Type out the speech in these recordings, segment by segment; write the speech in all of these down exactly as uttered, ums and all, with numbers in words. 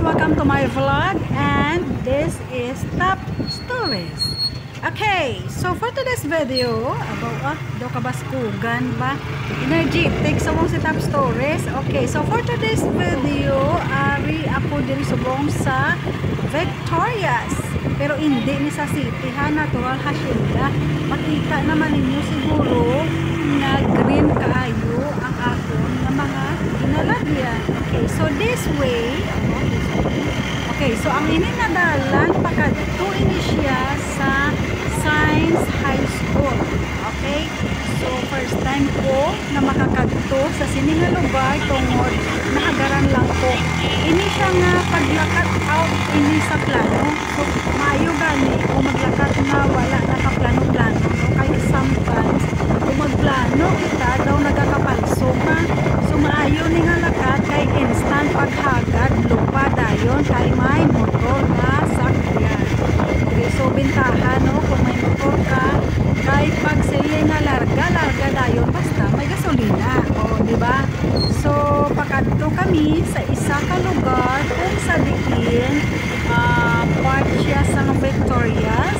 welcome to my vlog, and this is Top Stories. Okay, so for today's video about ah, do kabaskugan ba energetic sa mong si Top Stories. Okay, so for today's video ari ako diri subong sa Victorias, pero hindi ni sa city ha, natural hacienda. Makita naman ninyo siguro na green kaayo ang akon nga mga ginalagyan. Okay, so this way, ano, this way. Okay, so ang ininadalan pakadto ini siya sa Science High School. Okay, so first time ko na makakadto sa sining nga lugar tungod nakagaran lang ko. Ini siya nga paglakat out ini sa plano. So maayo gani o maglakat nga wala nakaplano-plano. No? Kaya sometimes kung magplano kita daw nagakapalso ka. So maayo ni nga lakat kay instant paghagad lupa dayon kay may motor na sakyan. Okay, so bintahan no kung may motor ka kay pag sili nga larga larga dayon basta may gasolina, o di ba? So pakadto kami sa isa ka lugar kung sa diin uh, part siya sa Victorias.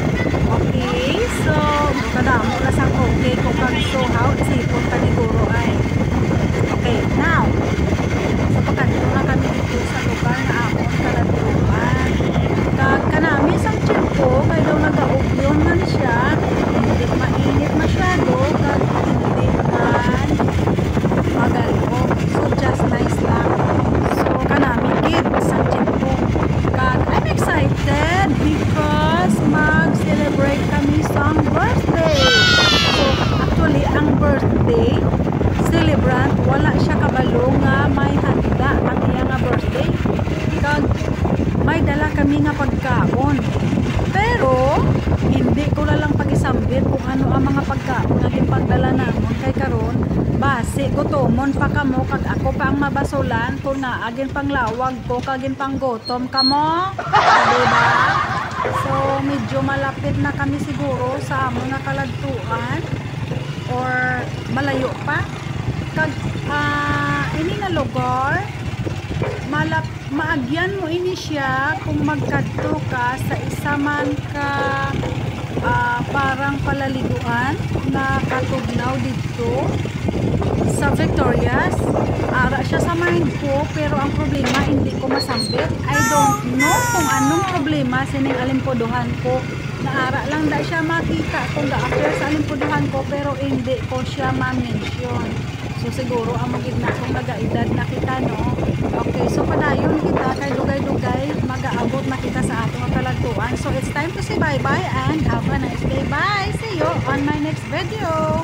Okay, so kadamo na sa okay kung kagso how sipon paniguro ay. Okay, now so pakadto na kami dito sa lugar na akong kaladtuan. Kag kanami sang tiyempo kay daw nagaugyon man siya, hindi mainit masyado kag hindi man magalbo. So just nice lang. So kanami gid sang tiyempo. Kag I'm excited because mag-celebrate kami sang birthday. So actually ang birthday celebrant wala siya kabalo nga may handa ang iya nga birthday. Kag may dala kami nga pagkaon, pero hindi ko lang pag-isambit kung ano ang mga pagkaon na ipagdala namon kay karon base gutomon pa kamo kag ako pa ang mabasulan kung na agin panglawag ko kagin panggutom kamo, diba? So medyo malapit na kami siguro sa amo na kaladtuan or malayo pa kag uh, ini na lugar malap maagyan mo ini siya kung magkadto ka sa isa man ka uh, parang palaliguan na katugnaw dito sa Victorias. Ara siya sa mind ko, pero ang problema hindi ko masambit. I don't know kung anong problema sining alimpuduhan ko. Naara lang da siya makita kung ga-appear sa alimpuduhan ko, pero hindi ko siya ma-mention. So siguro ang magigna kung nagaedad na kita, no? Okay, so padayon kita kay dugay-dugay mag-aabot na kita sa atong kalagtuan. So it's time to say bye-bye and have a nice day. Bye! See you on my next video!